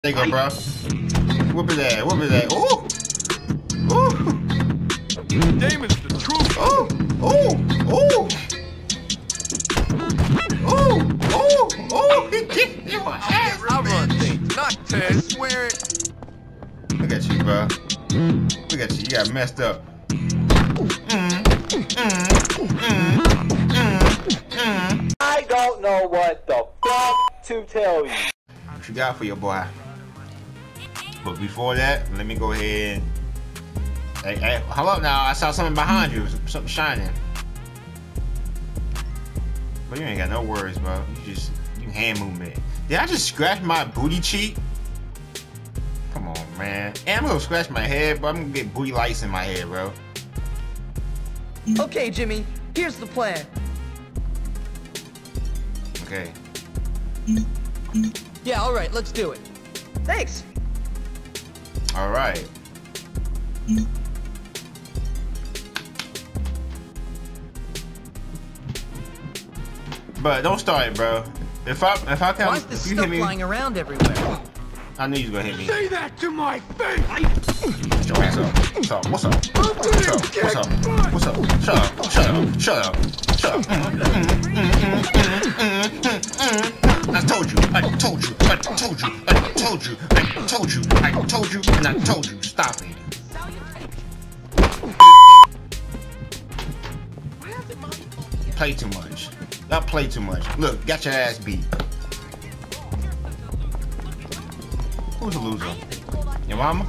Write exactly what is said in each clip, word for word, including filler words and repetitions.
There you go, bro. Whoop it that, whoop it that. Ooh! Ooh! Damon's the truth. Ooh! Ooh! Ooh! Ooh! Ooh! Ooh! He kicked your ass! I run things, not Ted. Swear it. Look at you, bro. Look at you. You got messed up. Mm, mm, mm, mm, mm. I don't know what the fuck to tell you. What you got for your boy? But before that, let me go ahead and... Hey, hey, hold up now. I saw something behind you. Something shining. But you ain't got no worries, bro. You just... You hand movement. Did I just scratch my booty cheek? Come on, man. And I'm gonna scratch my head, but I'm gonna get booty lights in my head, bro. Okay, Jimmy. Here's the plan. Okay. Yeah, all right. Let's do it. Thanks. All right. But don't start it, bro. If I if I Why come, is this if you stuff hit me, flying around everywhere? I knew you was gonna hit me. Say that to my face. Shut your ass up. What's up? What's up? What's up? What's up? What's up? Shut up. Shut up. Shut up. Shut up. Mm, mm, mm, mm, mm, mm, mm. I told you. I told you. I told you. I told you. I told you. I told you. And I told you. Stop it. You play too much. Y'all play too much. Look, got your ass beat. Who's a loser? Your mama?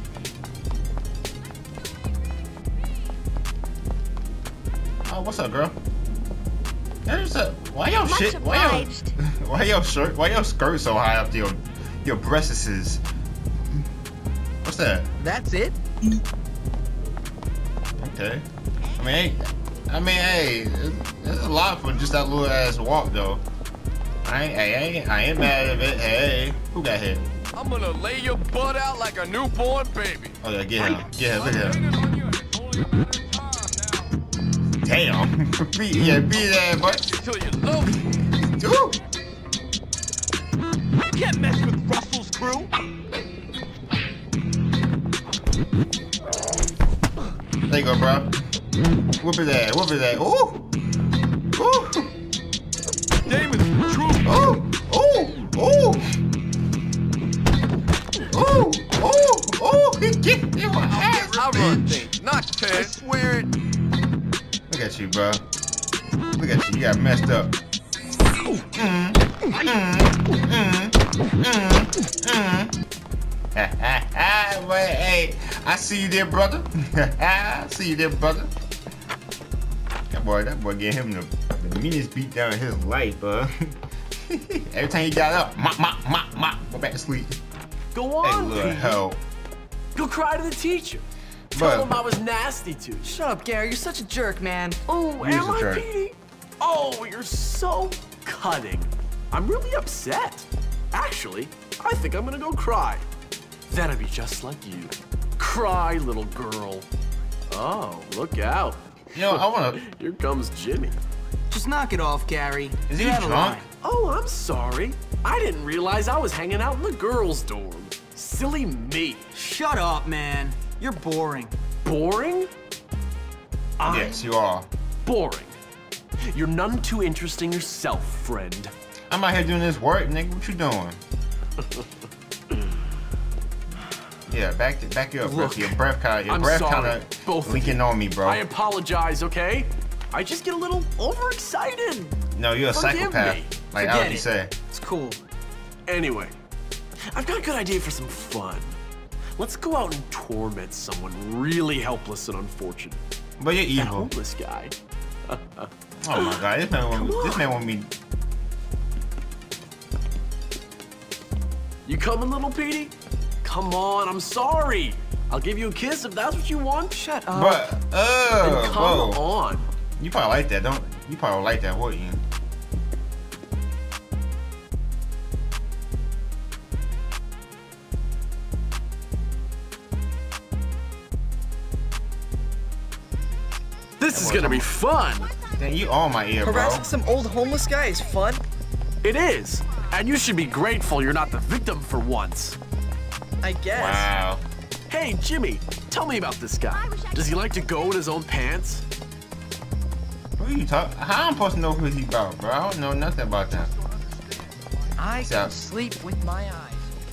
Oh, what's up, girl? There's a, why your Much shit? Why your, obliged. why your shirt? Why your skirt so high up to your your breasts? What's that? That's it? Okay. I mean, hey, I mean, hey, there's a lot for just that little ass walk, though. I ain't, I ain't, I ain't mad at it. Hey, who got hit? I'm gonna lay your butt out like a newborn baby. Oh yeah, get him, get him, look at him. Damn. Beat, yeah, beat that, boy. Till you love it. Ooh. You can't mess with Russell's crew. There you go, bro. Whoop it that, whoop it that. Ooh. Ooh. Damon's the truth. Ooh. Ooh. Ooh. Ooh. Ooh. Ooh. He kicked your ass. I run things, not Ted. Swear it. Look at you, bro. Look at you. You got messed up. Mm, mm, mm, mm, mm. But hey, I see you there, brother. I see you there, brother. That boy, that boy gave him the, the meanest beat down in his life, bro. Every time he got up, mop, mop, mop, mop, go back to sleep. Go Hey, on, little Pete. hell. Go cry to the teacher. But- Tell him I was nasty to you. Shut up, Gary. You're such a jerk, man. Oh, You're am a I, jerk. Petey? Oh, you're so cutting. I'm really upset. Actually, I think I'm gonna go cry. That'll be just like you. Cry, little girl. Oh, look out. You know, I wanna. Here comes Jimmy. Just knock it off, Gary. Is he You're out of drunk? line. Oh, I'm sorry. I didn't realize I was hanging out in the girls' dorm. Silly me. Shut up, man. You're boring. Boring? I'm Yes, you are. boring. You're none too interesting yourself, friend. I'm out here doing this work, nigga. What you doing? Yeah, back to, back you up, bro. Look, Your breath kind of, your I'm breath sorry, kind both of of leaking on me, bro. I apologize, okay? I just get a little overexcited. No, you're a Forgive psychopath. me. Like I Forget already it. said. It's cool. Anyway, I've got a good idea for some fun. Let's go out and torment someone really helpless and unfortunate. But you're That evil. homeless guy. Oh my god, this man want me. Come This on. man want me. You coming, little Petey? Come on, I'm sorry. I'll give you a kiss if that's what you want. Shut up. But uh, Then come bro, on. you probably like that, don't? You probably like that, wouldn't you? This is gonna be fun. Then you on my ear, bro. Harassing some old homeless guy is fun. It is. And you should be grateful you're not the victim for once. I guess. Wow. Hey, Jimmy, tell me about this guy. Does he like to go in his own pants? Who are you talking? How am I supposed to know who he about, bro? I don't know nothing about that. I So- can sleep with my eyes.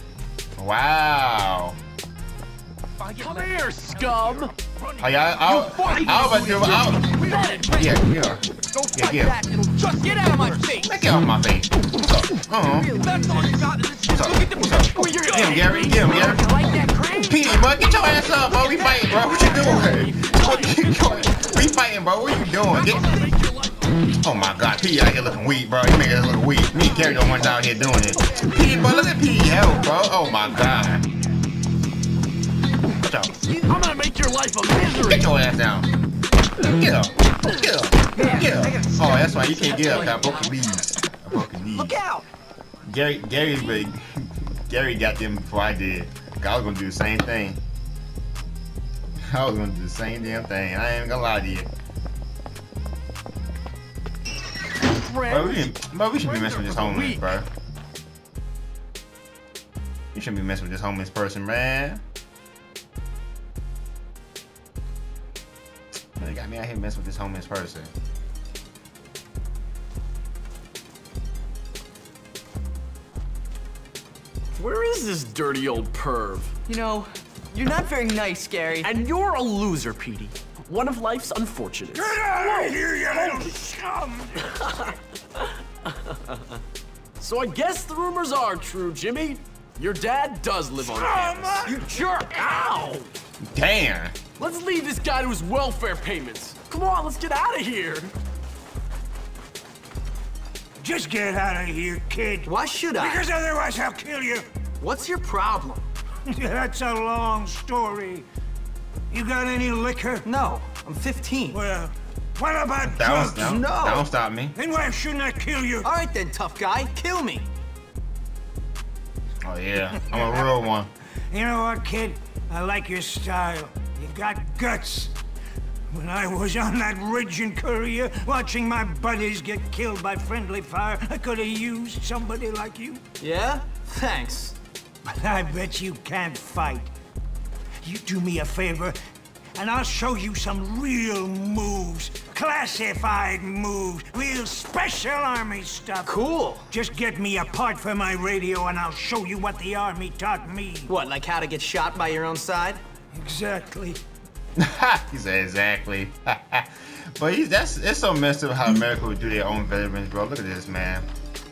Wow. Come here, scum! Oh, yeah, I, I, I was about to do I, Yeah, yeah. Yeah, yeah. Just get out of my face! Get off my face. What's up? Uh-huh. That's all you got. What's up? What's up? Get him, Gary. Get him, Gary. You like that crazy? P D, bro, get your ass up, bro. We fighting, bro. What you doing? We fighting, bro. What you doing? Get... Oh my God, P D out here looking weak, bro. You making us look weak. Me and Gary don't want out here doing it. P D, bro, look at P D health, bro. Oh my God. Watch out. I'm gonna make your life a misery! Get your ass down. Get up. Get up. Get up. Oh, that's why you can't get up. I broke your knees. I broke your knees. Look out! Gary, Gary, really, Gary got them before I did. I was gonna do the same thing. I was gonna do the same damn thing. I ain't gonna lie to you. Bro, we, didn't, bro, we should be messing with this homeless, bro. You shouldn't be messing with this homeless person, man. They got me out here messing with this homeless person. Where is this dirty old perv? You know, you're not very nice, Gary. And you're a loser, Petey. One of life's unfortunates. Get out of here, you little scum! So I guess the rumors are true, Jimmy. Your dad does live on campus. You jerk! Ow! Damn. Let's leave this guy to his welfare payments. Come on, let's get out of here. Just get out of here, kid. Why should I? Because otherwise I'll kill you. What's your problem? That's a long story. You got any liquor? No, I'm fifteen. Well, what about That drugs? don't, that, No. that don't stop me. Then why shouldn't I kill you? All right then, tough guy, kill me. Oh yeah, I'm a real one. You know what, kid? I like your style. You got guts. When I was on that ridge in Korea, watching my buddies get killed by friendly fire, I could have used somebody like you. Yeah? Thanks. But I bet you can't fight. You do me a favor, and I'll show you some real moves. Classified moves. Real special army stuff. Cool. Just get me a part for my radio, and I'll show you what the army taught me. What, like how to get shot by your own side? Exactly. He said exactly. But he, that's it's so messed up how America would do their own veterans, bro. Look at this, man.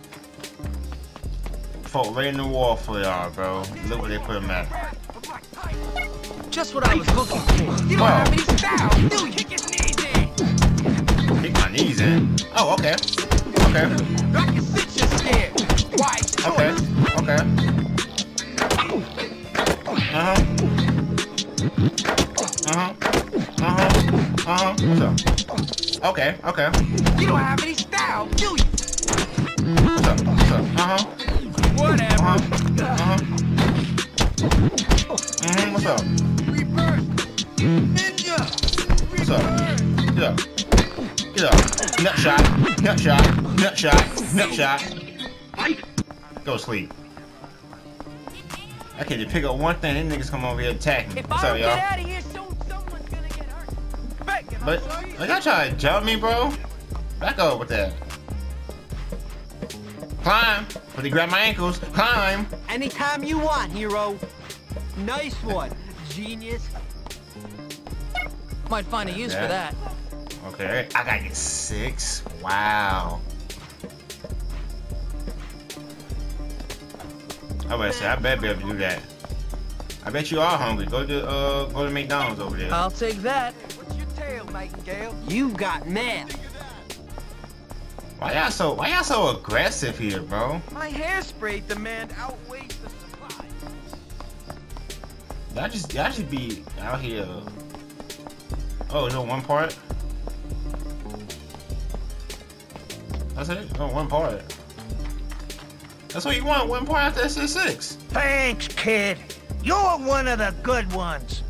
Fought right in the war for y'all, bro. Look where they put him at. Just what I was looking for. You don't Wow. have any style, do you? Kick his knees in. Kick my knees in. Oh, okay. Okay. I can sit you scared. Wise Okay. choice. Okay. Uh-huh. Uh-huh. Uh-huh. Uh-huh. What's up? Okay, okay. You don't have any style, do you? What's up? What's up? Uh-huh. Whatever. Uh-huh. Uh-huh. Mm-hmm. What's up? Reverse. Ninja. What's up? Get up. Get up. Nut shot. Nut shot. Nut shot. Nut shot. Go to sleep. I can't just pick up one thing, then niggas come over here attacking me. If What's I up, don't y'all? get out of here soon, someone's gonna get hurt. Back it, But I'll show you. like, y'all trying to jump me, bro? Back up with that. Climb. But he grabbed my ankles. Climb. Anytime you want, hero. Nice one, genius. Might find a use for that. Okay, I gotta get six. Wow. I was say I bet be able to do that. I bet you are hungry. Go to uh go to McDonald's over there. I'll take that. What's your tail, Nightingale? You've got mail. Why y'all so why y'all so aggressive here, bro? My hairspray demand outweighs the supply. Y'all just y'all should be out here. Oh, no one part? That's it? Oh, one part. That's what you want, one part after S S six. Thanks, kid. You're one of the good ones.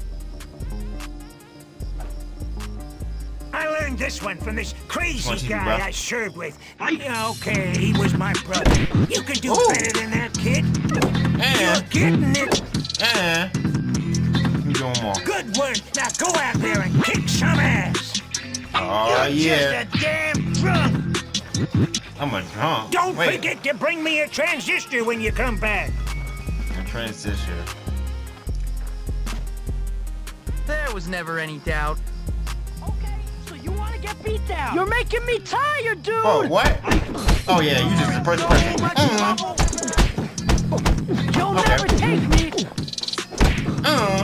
I learned this one from this crazy What you do, guy bro? I served with. Yeah, okay, he was my brother. You can do Ooh. better than that, kid. And You're getting it. Uh. Let me do one more. Good work. Now go out there and kick some ass. Oh, You're yeah. just a damn drunk. I'm a drunk. Don't Wait. forget to bring me a transistor when you come back. A transistor. There was never any doubt. Okay, so you want to get beat down? You're making me tired, dude. Oh, what? Oh, yeah, you just the first person. Mm. You'll Okay. never take me. Uh.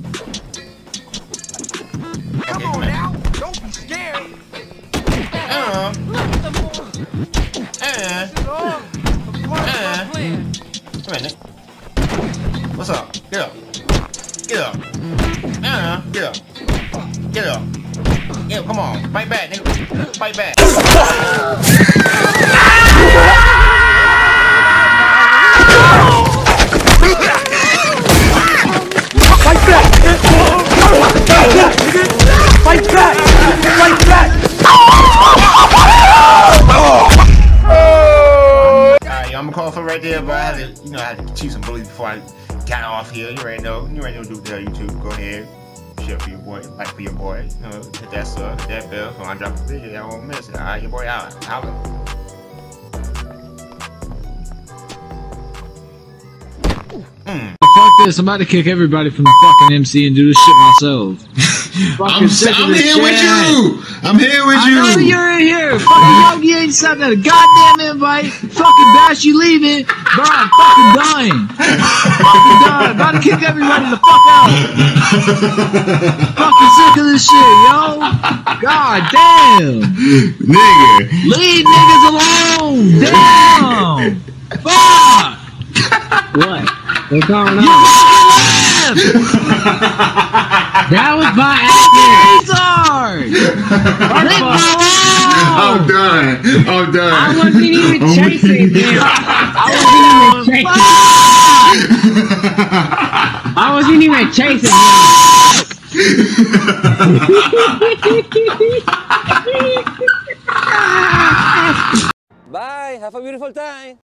Come Okay, on come now, don't be scared. Uh. Look at the more. Uh. Oh, a part of Uh. my plan. Come here, Nick. What's up? Get up. Get up. Uh, get up. Get up. Yeah, come on. Fight back, nigga. Fight back. Fight back! Fight back! Fight back! Alright, I'm gonna call for right there, but I had to, you know, I had to cheat some bullies before I got off here. You already know. You already know what to do there, YouTube. Go ahead. Share for your boy. Like for your boy. You know, hit that sub, hit that bell. So when I drop a video, y'all won't miss it. Alright, your boy out. Holla. Mm. Fuck this, I'm about to kick everybody from the fucking M C and do this shit myself. I'm, I'm here with you! I'm here with you! I know you're in here! Fucking Yogi ain't sent a goddamn invite! Fucking Bash, you leaving! Bro, I'm fucking dying! Fucking dying! About to kick everybody the fuck out! Fucking sick of this shit, yo! God damn! Nigga! Leave niggas alone! Damn! Fuck! What? What's going on? You fucking left! That was my fucking retard! Leave me alone! I'm done. I'm done. I wasn't even I'm chasing weak. him. I wasn't even chasing. I wasn't even chasing him. Bye. Have a beautiful time.